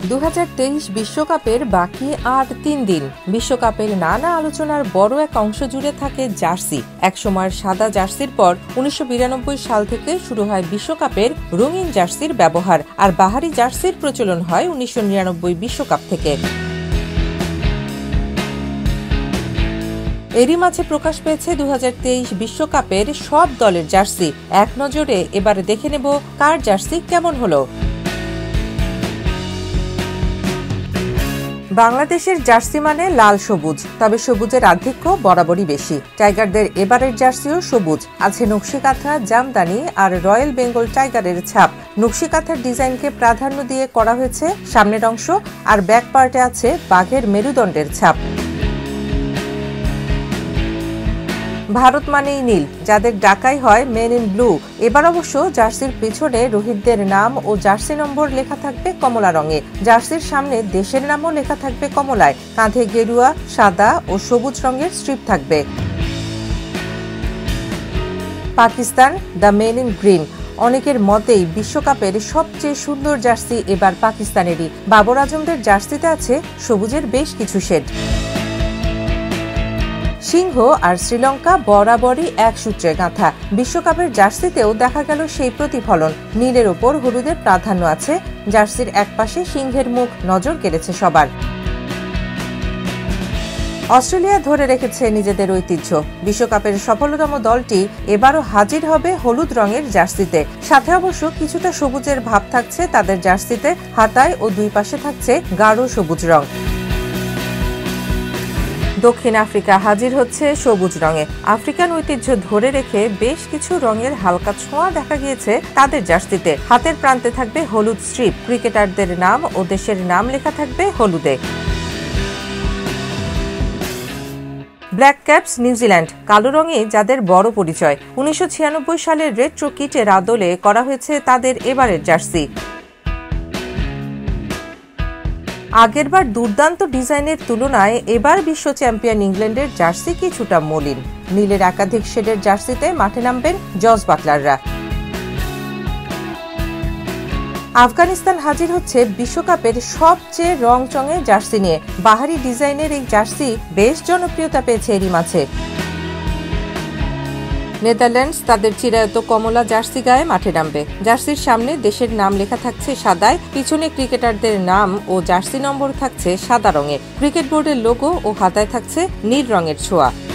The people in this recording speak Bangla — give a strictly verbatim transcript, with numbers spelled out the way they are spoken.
দু হাজার তেইশ বিশ্বকাপের বাকি আর তিন দিন। বিশ্বকাপের নানা আলোচনার বড় এক অংশ জুড়ে থাকে জার্সি। একসময়ের সাদা জার্সির পর উনিশশো বিরানব্বই সাল থেকে শুরু হয় বিশ্বকাপের রঙিন জার্সির ব্যবহার, আর বাহারি জার্সির প্রচলন হয় উনিশশো নিরানব্বই বিশ্বকাপ থেকে। এরই মাঝে প্রকাশ পেয়েছে দু হাজার তেইশ বিশ্বকাপের সব দলের জার্সি। এক নজরে এবারে দেখে নেব কার জার্সি কেমন হলো। বাংলাদেশের জার্সি মানে লাল সবুজ, তবে সবুজের আধিক্য বরাবরই বেশি। টাইগারদের এবারের জার্সিও সবুজ, আছে নকশিকাঁথা, জামদানি আর রয়্যাল বেঙ্গল টাইগারের ছাপ। নকশিকাঁথার ডিজাইনকে প্রাধান্য দিয়ে করা হয়েছে সামনের অংশ, আর ব্যাক পার্টে আছে বাঘের মেরুদণ্ডের ছাপ। ভারত মানেই নীল, যাদের ডাকাই হয় মেন ইন ব্লু। এবার অবশ্য জার্সির পেছনে রোহিতদের নাম ও জার্সি নম্বর লেখা থাকবে কমলা রঙে। জার্সির সামনে দেশের নামও লেখা থাকবে কমলায়। কাঁধে গেরুয়া, সাদা ও সবুজ রঙের স্ট্রিপ থাকবে। Pakistan the men in green. অনেকের মতেই বিশ্বকাপের সবচেয়ে সুন্দর জার্সি এবার পাকিস্তানেরই। বাবর আজমদের জার্সিতে আছে সবুজের বেশ কিছু শেড। সিংহ আর শ্রীলঙ্কা বরাবরই এক সূত্রে গাঁথা। বিশ্বকাপের জার্সিতেও দেখা গেল সেই প্রতিফলন। নীলের ওপর হলুদের প্রাধান্য আছে। জার্সির একপাশে সিংহের মুখ নজর কেড়েছে সবার। অস্ট্রেলিয়া ধরে রেখেছে নিজেদের ঐতিহ্য। বিশ্বকাপের সফলতম দলটি এবারও হাজির হবে হলুদ রঙের জার্সিতে। সাথে অবশ্য কিছুটা সবুজের ভাব থাকছে তাদের জার্সিতে। হাতায় ও দুই পাশে থাকছে গাঢ় সবুজ রং। দক্ষিণ আফ্রিকা হাজির হচ্ছে সবুজ রঙে। আফ্রিকান ঐতিহ্য ধরে রেখে বেশ কিছু রঙের হালকা ছোঁয়া দেখা গিয়েছে তাদের জার্সিতে। হাতের প্রান্তে থাকবে হলুদ স্ট্রিপ। ক্রিকেটারদের নাম ও দেশের নাম লেখা থাকবে হলুদে। ব্ল্যাক ক্যাপস নিউজিল্যান্ড, কালো রঙে যাদের বড় পরিচয়। উনিশশো ছিয়ানব্বই সালের রেট্রো কিটের আদলে করা হয়েছে তাদের এবারের জার্সি। আগেরবার দুর্দান্ত ডিজাইনের তুলনায় এবার বিশ্ব চ্যাম্পিয়ন ইংল্যান্ডের জার্সি কিছুটা মলিন। নীলের একাধিক শেডের জার্সিতে মাঠে নামবেন জস বাটলাররা। আফগানিস্তান হাজির হচ্ছে বিশ্বকাপের সবচেয়ে রংচঙে জার্সি নিয়ে। বাহারি ডিজাইনের এই জার্সি বেশ জনপ্রিয়তা পেয়েছে এরই মাঝে। নেদারল্যান্ডস তাদের চিরায়ত কমলা জার্সি গায়ে মাঠে নামবে। জার্সির সামনে দেশের নাম লেখা থাকছে সাদায়। পিছনে ক্রিকেটারদের নাম ও জার্সি নম্বর থাকছে সাদা রঙে। ক্রিকেট বোর্ডের লোগো ও হাতায় থাকছে নীল রঙের ছোঁয়া।